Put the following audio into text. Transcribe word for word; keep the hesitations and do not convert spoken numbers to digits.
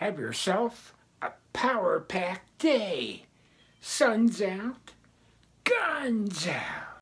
Have yourself a power-packed day. Sun's out, guns out.